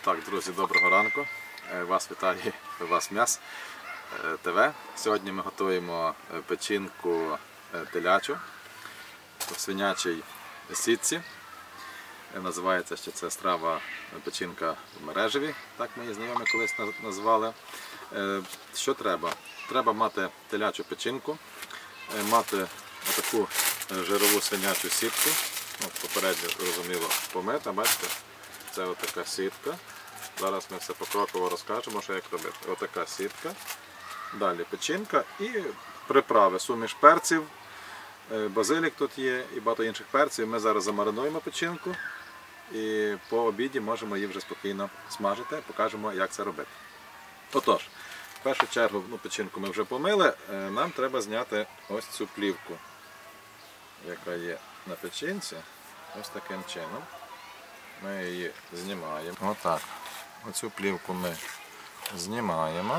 Так, друзі, доброго ранку. Вас вітає Вас М'яс ТВ. Сьогодні ми готуємо печінку телячу в свинячій сітці. Називається ще ця страва печінка в мережеві, так ми її знайомі колись назвали. Що треба? Треба мати телячу печінку, мати таку жирову свинячу сітку. Попередньо, зрозуміло, помита, бачите? Це отака сітка. Зараз ми все покроково розкажемо, що як робити. Отака сітка. Далі печінка і приправи, суміш перців, базилік тут є і багато інших перців. Ми зараз замаринуємо печінку і по обіді можемо її вже спокійно смажити. Покажемо, як це робити. Отож, в першу чергу печінку ми вже помили, нам треба зняти ось цю плівку, яка є на печінці. Ось таким чином. Ми її знімаємо. Отак. Оцю плівку ми знімаємо.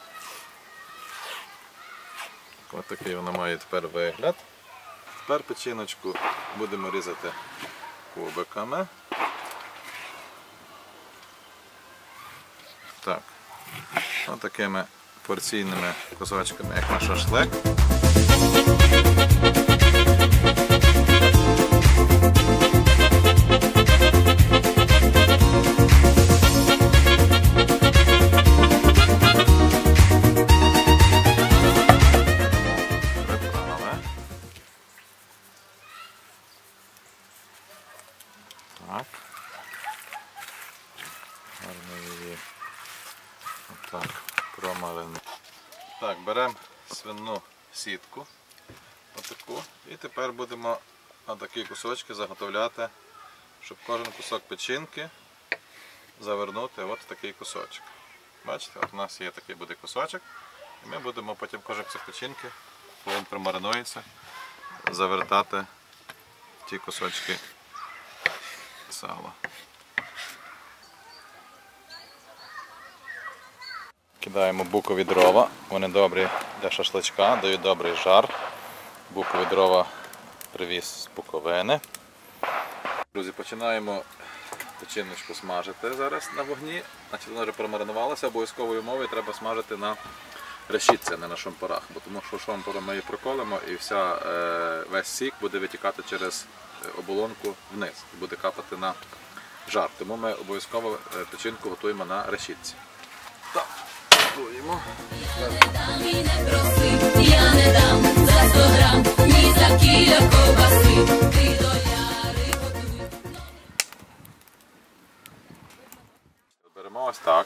Ось такий вона має тепер вигляд. Тепер печіночку будемо різати кубиками. Так. Ось такими порційними кусочками, як на шашлик. Так. Гарно її отак промаринуємо. Так, беремо свинну сітку, отаку, і тепер будемо на такі кусочки заготовляти, щоб кожен кусок печінки завернути от в такий кусочок. Бачите, от у нас є такий буде кусочок, і ми будемо потім кожен кусок печінки, коли він промаринується, завертати в ті кусочки сала. Кидаємо букові дрова, вони добрі для шашличка, дають добрий жар. Букові дрова привіз з Буковини. Друзі, починаємо печіночку смажити зараз на вогні. Значить, вона вже промаринувалася, обов'язковою умовою треба смажити на решітці, а не на шампурах, бо тому що шампуром ми її проколимо і весь сік буде витікати через оболонку вниз і буде капати на жар. Тому ми обов'язково печінку готуємо на решітці. Так, готуємо. Я не дам за 100 грам, ні за кіля ковбаси. Ти доляри готуй. Беремо ось так.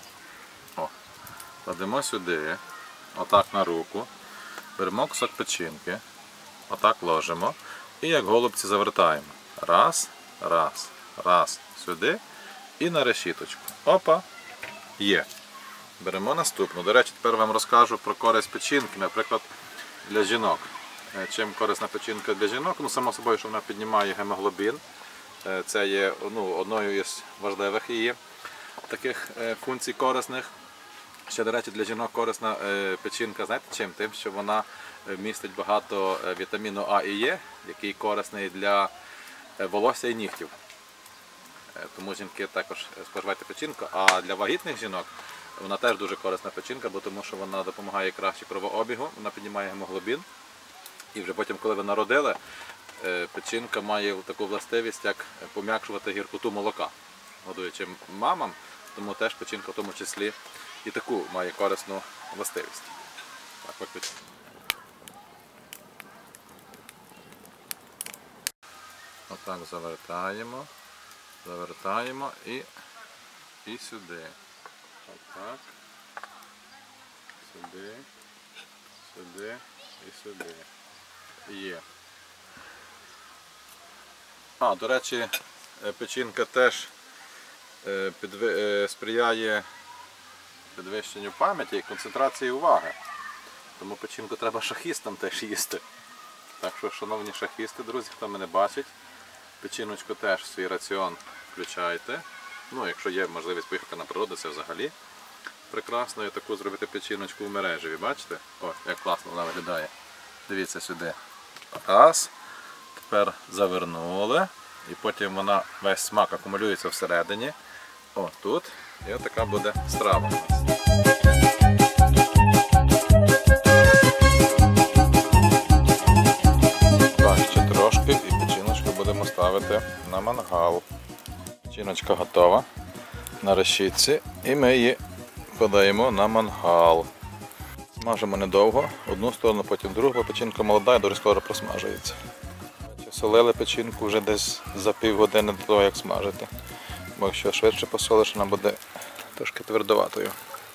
Кладемо сюди, отак на руку. Беремо кусок печінки, отак ложимо. І як голубці завертаємо. Раз, раз, раз, сюди і на решіточку. Опа, є. Беремо наступну. До речі, тепер вам розкажу про користь печінки, наприклад, для жінок. Чим корисна печінка для жінок? Само собою, що вона піднімає гемоглобін. Це є одною із важливих її таких функцій корисних. Ще, до речі, для жінок корисна печінка, знаєте чим? Тим, що вона містить багато вітаміну А і Е, який корисний для волосся і нігтів. Тому жінки також споживайте печінку, а для вагітних жінок вона теж дуже корисна печінка, бо тому що вона допомагає краще кровообігу, вона піднімає гемоглобін. І вже потім, коли ви народили, печінка має таку властивість, як пом'якшувати гіркоту молока, годуючи мамам, тому теж печінка в тому числі і таку має корисну властивість. Так, отак завертаємо, завертаємо і сюди. Отак, сюди, сюди і сюди. Є. До речі, печінка теж сприяє підвищенню пам'яті і концентрації уваги. Тому печінку треба шахістам теж їсти. Так що, шановні шахісти, друзі, хто мене бачить, печіночку теж в свій раціон включайте. Якщо є можливість поїхати на природу, це взагалі прекрасно. І таку зробити печіночку в мережеві, бачите? О, як класно вона виглядає. Дивіться сюди. Раз. Тепер завернули. І потім вона весь смак акумулюється всередині. О, тут. І отака буде страва у нас. Так, ще трошки і печіночку будемо ставити на мангал. Печіночка готова на решітці і ми її подаємо на мангал. Смажимо недовго, одну сторону, потім другу, бо печінка молода і дуже скоро просмажується. Солили печінку вже десь за півгодини до того, як смажити. Бо якщо швидше посолиш, вона буде трошки твердоватою.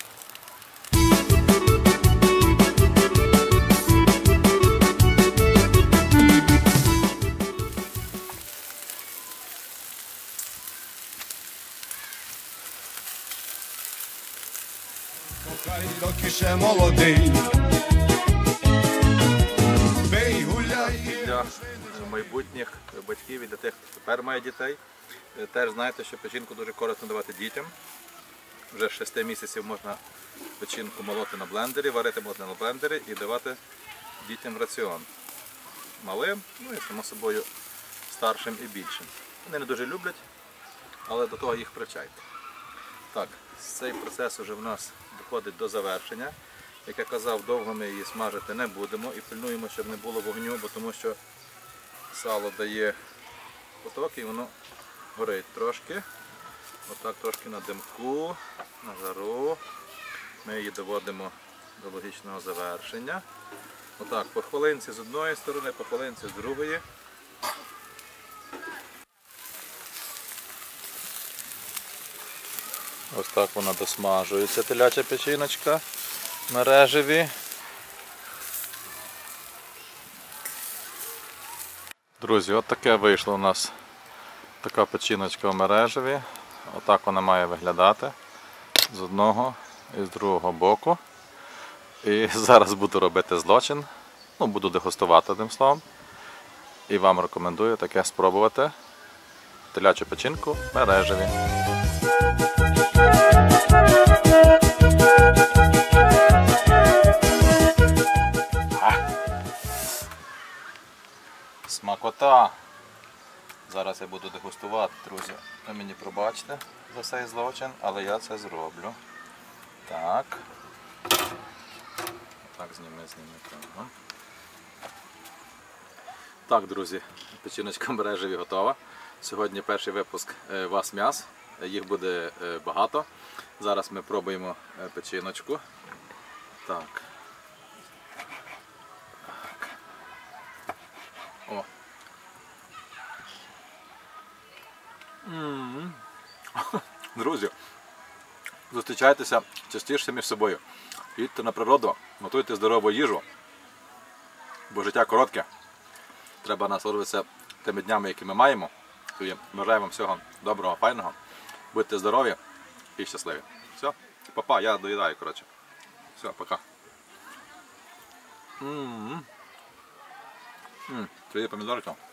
Кохай, доки ще молодий. Бей, гуляй. Для майбутніх батьків і для тих, хто тепер має дітей, теж знаєте, що печінку дуже корисно давати дітям. Вже з 6 місяців можна печінку молоти на блендері, варити молоти на блендері і давати дітям в раціон. Малим, ну і само собою старшим і більшим. Вони не дуже люблять, але до того їх привчайте. Так, цей процес вже в нас доходить до завершення. Як я казав, довго ми її смажити не будемо і пильнуємо, щоб не було вогню, бо тому що сало дає поток і воно горить трошки. Отак трошки на димку, на жару. Ми її доводимо до логічного завершення. Отак, по хвилинці з одної сторони, по хвилинці з другої. Ось так вона досмажується, теляча печіночка на режеві. Друзі, от таке вийшло у нас така печіночка в мережеві. Отак вона має виглядати з одного і з другого боку. І зараз буду робити злочин, ну буду дегустувати одним словом. І вам рекомендую таке спробувати. Телячу печінку в мережеві. Смакота! Зараз я буду дегустувати, друзі. Ви мені пробачте за цей злочин, але я це зроблю. Так. Так, зніми. Ага. Так, друзі, печіночка в мережеві готова. Сьогодні перший випуск «Вас м'яс». Їх буде багато. Зараз ми пробуємо печіночку. Так. О. Друзі, зустрічайтеся частіше між собою. Їдьте на природу, готуйте здорову їжу, бо життя коротке. Треба насолодитися тими днями, які ми маємо. Тоді бажаю вам всього доброго, файного. Будьте здорові і щасливі. Все, па-па, я доїдаю, коротше. Все, пока. Це є помідорка.